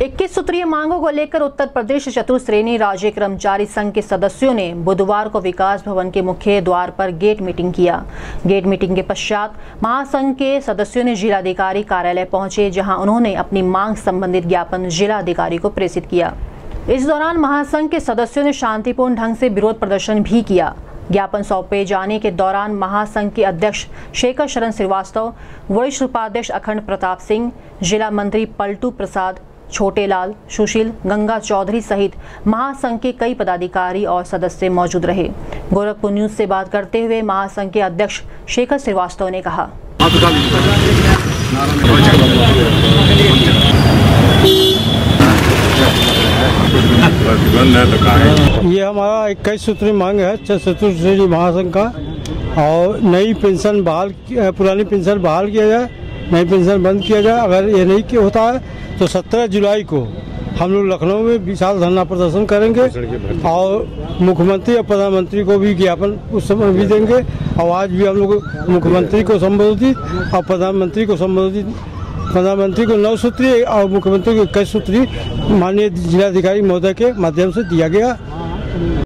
21 सूत्रीय मांगों को लेकर उत्तर प्रदेश चतुश्रेणी राज्य कर्मचारी संघ के सदस्यों ने बुधवार को विकास भवन के मुख्य द्वार पर गेट मीटिंग किया। गेट मीटिंग के पश्चात महासंघ के सदस्यों ने जिलाधिकारी कार्यालय पहुंचे, जहां उन्होंने अपनी मांग संबंधित ज्ञापन जिलाधिकारी को प्रेषित किया। इस दौरान महासंघ के सदस्यों ने शांतिपूर्ण ढंग से विरोध प्रदर्शन भी किया। ज्ञापन सौंपे जाने के दौरान महासंघ के अध्यक्ष शेखर शरण श्रीवास्तव, वरिष्ठ उपाध्यक्ष अखंड प्रताप सिंह, जिला मंत्री पलटू प्रसाद, छोटेलाल, सुशील, गंगा चौधरी सहित महासंघ के कई पदाधिकारी और सदस्य मौजूद रहे। गोरखपुर न्यूज से बात करते हुए महासंघ के अध्यक्ष शेखर श्रीवास्तव ने कहा, ये हमारा 21 सूत्री मांग है चतुश्रेणी महासंघ का, और नई पेंशन बहाल, पुरानी पेंशन बहाल किया जाए, नई पेंशन बंद किया जाए। अगर ये नहीं होता है तो 17 जुलाई को हम लोग लखनऊ में विशाल धरना प्रदर्शन करेंगे और मुख्यमंत्री और प्रधानमंत्री को भी ज्ञापन उस समय भी देंगे। और आज भी हम लोग मुख्यमंत्री को संबोधित और प्रधानमंत्री को संबोधित, प्रधानमंत्री को 9 सूत्री और मुख्यमंत्री को 21 सूत्री माननीय जिलाधिकारी महोदय के माध्यम से दिया गया।